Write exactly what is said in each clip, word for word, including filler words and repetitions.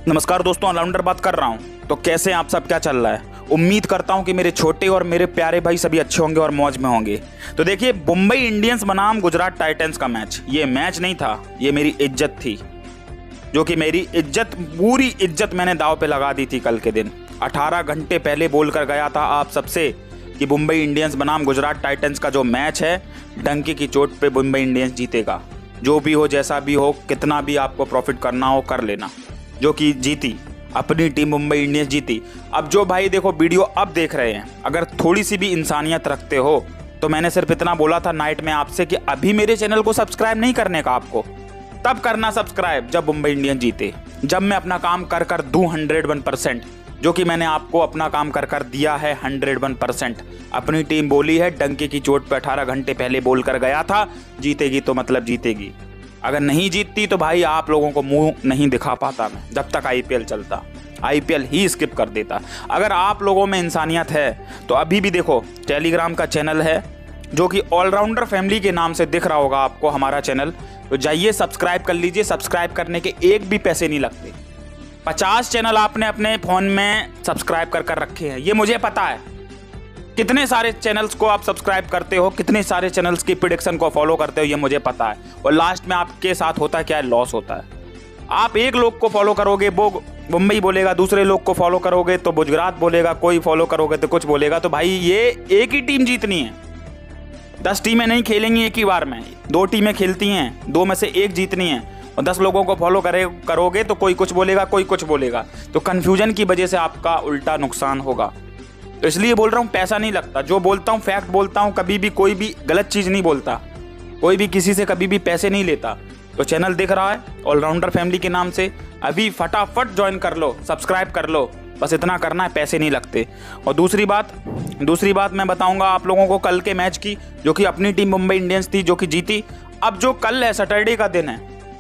नमस्कार दोस्तों, ऑलराउंडर बात कर रहा हूं। तो कैसे हैं आप सब, क्या चल रहा है? उम्मीद करता हूं कि मेरे छोटे और मेरे प्यारे भाई सभी अच्छे होंगे और मौज में होंगे। तो देखिए, मुंबई इंडियंस बनाम गुजरात टाइटंस का मैच, ये मैच नहीं था, ये मेरी इज्जत थी, जो कि मेरी इज्जत, पूरी इज्जत मैंने दांव पे लगा दी थी कल के दिन। अठारह घंटे पहले बोल कर गया था आप सबसे कि मुंबई इंडियंस बनाम गुजरात टाइटंस का जो मैच है, डंके की चोट पे मुंबई इंडियंस जीतेगा। जो भी हो, जैसा भी हो, कितना भी आपको प्रॉफिट करना हो कर लेना। जो कि जीती, अपनी टीम मुंबई इंडियंस जीती। अब जो भाई देखो वीडियो अब देख रहे हैं, अगर थोड़ी सी भी इंसानियत रखते हो तो मैंने सिर्फ इतना बोला था नाइट में आपसे कि अभी मेरे चैनल को सब्सक्राइब नहीं करने का, आपको तब करना सब्सक्राइब जब मुंबई इंडियंस जीते, जब मैं अपना काम कर कर दूं हंड्रेड वन परसेंट, जो कि मैंने आपको अपना काम कर कर दिया है हंड्रेड वन परसेंट। अपनी टीम बोली है, डंके की चोट पे अठारह घंटे पहले बोल कर गया था, जीतेगी तो मतलब जीतेगी। अगर नहीं जीतती तो भाई आप लोगों को मुंह नहीं दिखा पाता मैं, जब तक आईपीएल चलता, आईपीएल ही स्किप कर देता। अगर आप लोगों में इंसानियत है तो अभी भी देखो, टेलीग्राम का चैनल है जो कि ऑलराउंडर फैमिली के नाम से दिख रहा होगा आपको हमारा चैनल, तो जाइए सब्सक्राइब कर लीजिए। सब्सक्राइब करने के एक भी पैसे नहीं लगते। पचास चैनल आपने अपने फ़ोन में सब्सक्राइब कर कर रखे हैं, ये मुझे पता है। कितने सारे चैनल्स को आप सब्सक्राइब करते हो, कितने सारे चैनल्स की प्रेडिक्शन को फॉलो करते हो, ये मुझे पता है। और लास्ट में आपके साथ होता क्या है, लॉस होता है। आप एक लोग को फॉलो करोगे वो मुंबई बोलेगा, दूसरे लोग को फॉलो करोगे तो गुजरात बोलेगा, कोई फॉलो करोगे तो कुछ बोलेगा। तो भाई ये एक ही टीम जीतनी है, दस टीमें नहीं खेलेंगी एक ही बार में, दो टीमें खेलती हैं, दो में से एक जीतनी है। और दस लोगों को फॉलो करे करोगे तो कोई कुछ बोलेगा, कोई कुछ बोलेगा, तो कन्फ्यूजन की वजह से आपका उल्टा नुकसान होगा। तो इसलिए बोल रहा हूँ, पैसा नहीं लगता। जो बोलता हूँ फैक्ट बोलता हूँ, कभी भी कोई भी गलत चीज़ नहीं बोलता, कोई भी किसी से कभी भी पैसे नहीं लेता। तो चैनल दिख रहा है ऑलराउंडर फैमिली के नाम से, अभी फटाफट ज्वाइन कर लो, सब्सक्राइब कर लो, बस इतना करना है, पैसे नहीं लगते। और दूसरी बात दूसरी बात मैं बताऊंगा आप लोगों को कल के मैच की, जो कि अपनी टीम मुंबई इंडियंस थी जो कि जीती। अब जो कल है, सैटरडे का दिन है,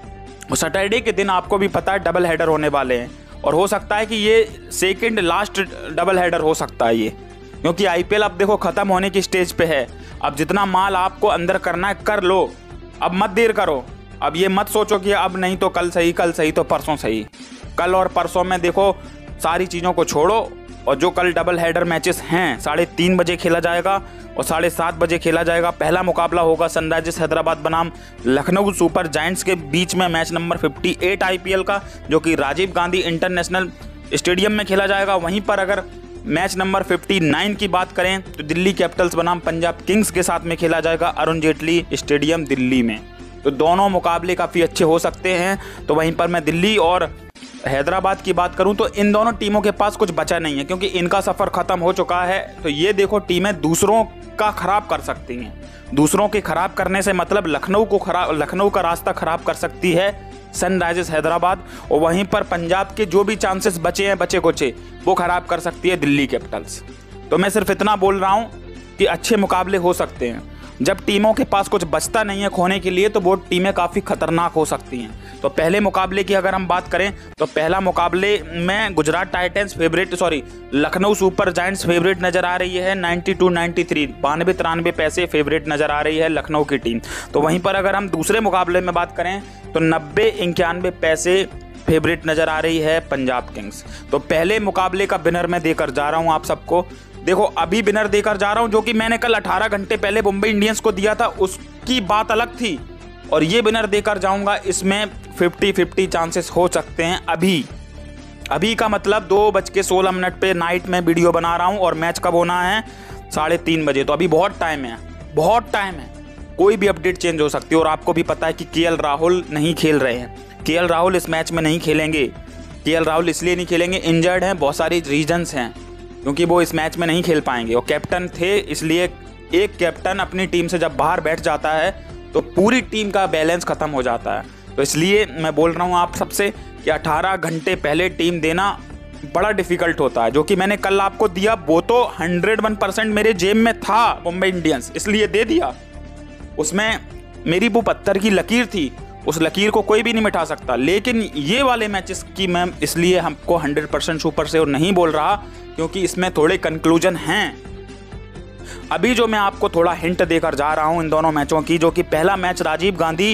और सैटरडे के दिन आपको भी पता है डबल हेडर होने वाले हैं, और हो सकता है कि ये सेकंड लास्ट डबल हेडर हो सकता है ये, क्योंकि आईपीएल अब देखो ख़त्म होने की स्टेज पे है। अब जितना माल आपको अंदर करना है कर लो, अब मत देर करो। अब ये मत सोचो कि अब नहीं तो कल सही, कल सही तो परसों सही। कल और परसों में देखो सारी चीज़ों को छोड़ो, और जो कल डबल हेडर मैचेस हैं, साढ़े तीन बजे खेला जाएगा और साढ़े सात बजे खेला जाएगा। पहला मुकाबला होगा सनराइजर्स हैदराबाद बनाम लखनऊ सुपर जायंट्स के बीच में, मैच नंबर अट्ठावन आईपीएल का, जो कि राजीव गांधी इंटरनेशनल स्टेडियम में खेला जाएगा। वहीं पर अगर मैच नंबर उनसठ की बात करें तो दिल्ली कैपिटल्स बनाम पंजाब किंग्स के साथ में खेला जाएगा अरुण जेटली स्टेडियम दिल्ली में। तो दोनों मुकाबले काफ़ी अच्छे हो सकते हैं। तो वहीं पर मैं दिल्ली और हैदराबाद की बात करूं तो इन दोनों टीमों के पास कुछ बचा नहीं है, क्योंकि इनका सफ़र ख़त्म हो चुका है। तो ये देखो, टीमें दूसरों का ख़राब कर सकती हैं। दूसरों के ख़राब करने से मतलब लखनऊ को खराब, लखनऊ का रास्ता ख़राब कर सकती है सनराइजर्स हैदराबाद, और वहीं पर पंजाब के जो भी चांसेस बचे हैं, बचे कुचे, वो ख़राब कर सकती है दिल्ली कैपिटल्स। तो मैं सिर्फ इतना बोल रहा हूँ कि अच्छे मुकाबले हो सकते हैं। जब टीमों के पास कुछ बचता नहीं है खोने के लिए, तो वो टीमें काफ़ी खतरनाक हो सकती हैं। तो पहले मुकाबले की अगर हम बात करें तो पहला मुकाबले में Gujarat Titans favourite, sorry Lucknow super giants favourite नज़र आ रही है, नाइन्टी टू नाइन्टी थ्री, बानवे तिरानवे पैसे फेवरेट नज़र आ रही है लखनऊ की टीम। तो वहीं पर अगर हम दूसरे मुकाबले में बात करें तो नब्बे इक्यानवे पैसे फेवरेट नज़र आ रही है पंजाब किंग्स। तो पहले मुकाबले का विनर मैं देकर जा रहा हूँ आप सबको। देखो, अभी विनर देकर जा रहा हूं, जो कि मैंने कल अठारह घंटे पहले मुंबई इंडियंस को दिया था, उसकी बात अलग थी, और ये विनर देकर जाऊंगा। इसमें फिफ्टी फिफ्टी चांसेस हो सकते हैं। अभी अभी का मतलब दो बज के सोलह मिनट पे नाइट में वीडियो बना रहा हूं, और मैच कब होना है, साढ़े तीन बजे। तो अभी बहुत टाइम है, बहुत टाइम है, कोई भी अपडेट चेंज हो सकती है। और आपको भी पता है कि केएल राहुल नहीं खेल रहे हैं, केएल राहुल इस मैच में नहीं खेलेंगे। केएल राहुल इसलिए नहीं खेलेंगे, इंजर्ड हैं, बहुत सारी रीजन्स हैं, क्योंकि वो इस मैच में नहीं खेल पाएंगे। वो कैप्टन थे, इसलिए एक कैप्टन अपनी टीम से जब बाहर बैठ जाता है तो पूरी टीम का बैलेंस ख़त्म हो जाता है। तो इसलिए मैं बोल रहा हूँ आप सबसे कि अठारह घंटे पहले टीम देना बड़ा डिफ़िकल्ट होता है। जो कि मैंने कल आपको दिया, वो तो हंड्रेड वन परसेंट मेरे जेब में था मुंबई इंडियंस, इसलिए दे दिया। उसमें मेरी वो पत्थर की लकीर थी, उस लकीर को कोई भी नहीं मिटा सकता। लेकिन ये वाले मैचेस की मैं इसलिए हमको हंड्रेड परसेंट सुपर से और नहीं बोल रहा, क्योंकि इसमें थोड़े कंक्लूजन हैं। अभी जो मैं आपको थोड़ा हिंट देकर जा रहा हूं इन दोनों मैचों की, जो कि पहला match Rajiv Gandhi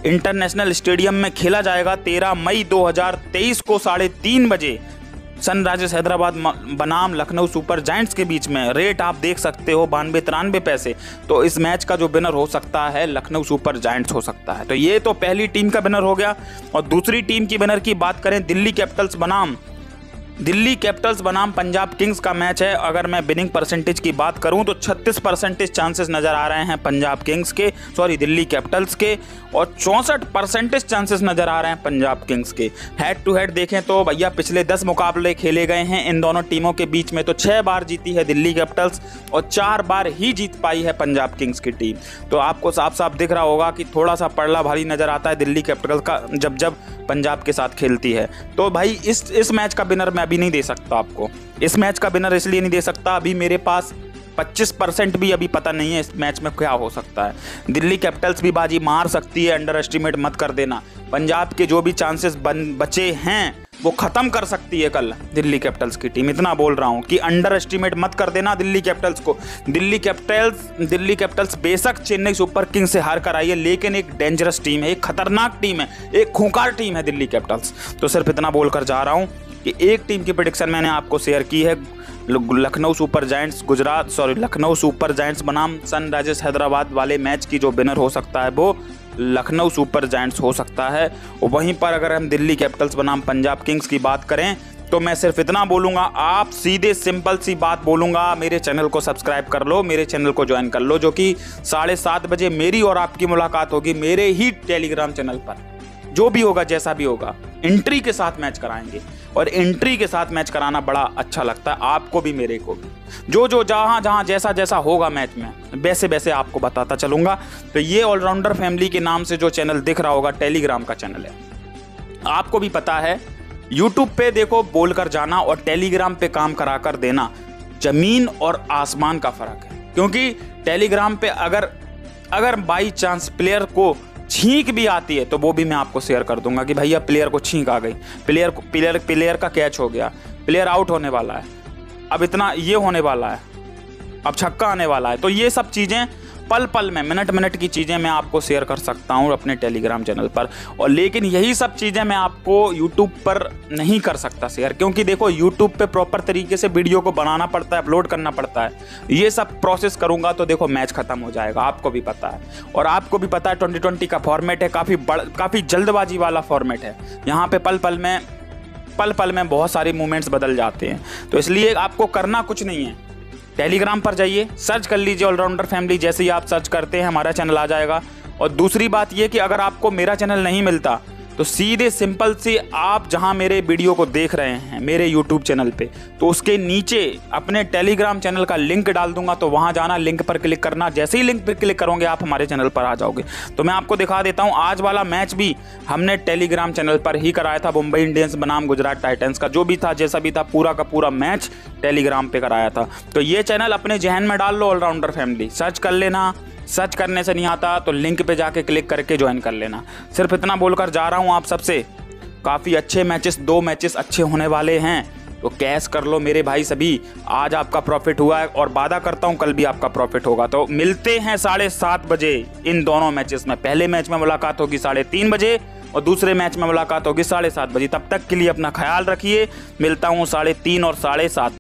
international stadium में खेला जाएगा तेरह मई दो हज़ार तेईस को साढ़े तीन बजे सनराइजर्स हैदराबाद बनाम लखनऊ सुपर जायंट्स के बीच में। रेट आप देख सकते हो बानवे तिरानवे पैसे। तो इस मैच का जो विनर हो सकता है लखनऊ सुपर जायंट्स हो सकता है। तो ये तो पहली टीम का विनर हो गया। और दूसरी टीम की विनर की बात करें, दिल्ली कैपिटल्स बनाम दिल्ली कैपिटल्स बनाम पंजाब किंग्स का मैच है। अगर मैं विनिंग परसेंटेज की बात करूं तो छत्तीस परसेंटेज चांसेस नज़र आ रहे हैं पंजाब किंग्स के, सॉरी दिल्ली कैपिटल्स के, और चौंसठ परसेंटेज चांसेस नज़र आ रहे हैं पंजाब किंग्स के। हेड टू हेड देखें तो भैया पिछले दस मुकाबले खेले गए हैं इन दोनों टीमों के बीच में, तो छः बार जीती है दिल्ली कैपिटल्स और चार बार ही जीत पाई है पंजाब किंग्स की टीम। तो आपको साफ साफ दिख रहा होगा कि थोड़ा सा पड़ला भारी नज़र आता है दिल्ली कैपिटल्स का जब जब पंजाब के साथ खेलती है। तो भाई इस इस मैच का विनर मैं अभी नहीं दे सकता आपको। इस मैच का विनर इसलिए नहीं दे सकता, अभी मेरे पास पच्चीस परसेंट भी अभी पता नहीं है इस मैच में क्या हो सकता है। दिल्ली कैपिटल्स भी बाजी मार सकती है, अंडर एस्टिमेट मत कर देना। पंजाब के जो भी चांसेस बन बचे हैं वो ख़त्म कर सकती है कल दिल्ली कैपिटल्स की टीम, इतना बोल रहा हूँ कि अंडर एस्टिमेट मत कर देना दिल्ली कैपिटल्स को। दिल्ली कैपिटल्स दिल्ली कैपिटल्स बेशक चेन्नई सुपर किंग्स से हार कर आई है, लेकिन एक डेंजरस टीम है, एक खतरनाक टीम है, एक खूंखार टीम है दिल्ली कैपिटल्स। तो सिर्फ इतना बोलकर जा रहा हूँ कि एक टीम की प्रेडिक्शन मैंने आपको शेयर की है, Lucknow super giants Gujarat sorry Lucknow super giants बनाम सनराइजर्स हैदराबाद वाले मैच की जो विनर हो सकता है वो लखनऊ सुपर जायंट्स हो सकता है। और वहीं पर अगर हम दिल्ली कैपिटल्स बनाम पंजाब किंग्स की बात करें तो मैं सिर्फ इतना बोलूँगा, आप सीधे सिंपल सी बात बोलूँगा, मेरे चैनल को सब्सक्राइब कर लो, मेरे चैनल को ज्वाइन कर लो, जो कि साढ़े सात बजे मेरी और आपकी मुलाकात होगी मेरे ही टेलीग्राम चैनल पर। जो भी होगा जैसा भी होगा एंट्री के साथ मैच कराएंगे, और एंट्री के साथ मैच कराना बड़ा अच्छा लगता है आपको भी मेरे को भी। जो जो जहाँ जहाँ जैसा जैसा होगा मैच में वैसे वैसे आपको बताता चलूँगा। तो ये ऑलराउंडर फैमिली के नाम से जो चैनल दिख रहा होगा टेलीग्राम का चैनल है। आपको भी पता है यूट्यूब पे देखो बोलकर जाना और टेलीग्राम पे काम करा कर देना, जमीन और आसमान का फ़र्क है। क्योंकि टेलीग्राम पे अगर अगर बाई चांस प्लेयर को छींक भी आती है तो वो भी मैं आपको शेयर कर दूंगा कि भैया प्लेयर को छींक आ गई, प्लेयर को प्लेयर प्लेयर का कैच हो गया, प्लेयर आउट होने वाला है, अब इतना ये होने वाला है, अब छक्का आने वाला है। तो ये सब चीज़ें पल पल में मिनट मिनट की चीज़ें मैं आपको शेयर कर सकता हूँ अपने टेलीग्राम चैनल पर। और लेकिन यही सब चीज़ें मैं आपको यूट्यूब पर नहीं कर सकता शेयर, क्योंकि देखो यूट्यूब पे प्रॉपर तरीके से वीडियो को बनाना पड़ता है, अपलोड करना पड़ता है। ये सब प्रोसेस करूँगा तो देखो मैच खत्म हो जाएगा, आपको भी पता है। और आपको भी पता है ट्वेंटी ट्वेंटी का फॉर्मेट है, काफ़ी बड़ काफ़ी जल्दबाजी वाला फॉर्मेट है। यहाँ पर पल पल में पल पल में बहुत सारे मूवमेंट्स बदल जाते हैं। तो इसलिए आपको करना कुछ नहीं है, टेलीग्राम पर जाइए, सर्च कर लीजिए ऑलराउंडर फैमिली। जैसे ही आप सर्च करते हैं हमारा चैनल आ जाएगा। और दूसरी बात ये कि अगर आपको मेरा चैनल नहीं मिलता तो सीधे सिंपल से आप जहां मेरे वीडियो को देख रहे हैं मेरे यूट्यूब चैनल पे, तो उसके नीचे अपने टेलीग्राम चैनल का लिंक डाल दूंगा, तो वहां जाना, लिंक पर क्लिक करना। जैसे ही लिंक पर क्लिक करोगे आप हमारे चैनल पर आ जाओगे। तो मैं आपको दिखा देता हूं, आज वाला मैच भी हमने टेलीग्राम चैनल पर ही कराया था। मुंबई इंडियंस बनाम गुजरात टाइटंस का जो भी था जैसा भी था पूरा का पूरा मैच टेलीग्राम पे कराया था। तो ये चैनल अपने जहन में डाल लो ऑलराउंडर फैमिली, सर्च कर लेना। सर्च करने से नहीं आता तो लिंक पे जाके क्लिक करके ज्वाइन कर लेना। सिर्फ इतना बोलकर जा रहा हूँ आप सबसे, काफ़ी अच्छे मैचेस, दो मैचेस अच्छे होने वाले हैं, तो कैश कर लो मेरे भाई सभी। आज आपका प्रॉफिट हुआ है और वादा करता हूँ कल भी आपका प्रॉफिट होगा। तो मिलते हैं साढ़े सात बजे इन दोनों मैचेस में। पहले मैच में मुलाकात होगी साढ़े तीन बजे और दूसरे मैच में मुलाकात होगी साढ़े सात बजे। तब तक के लिए अपना ख्याल रखिए, मिलता हूँ साढ़े तीन और साढ़े सात।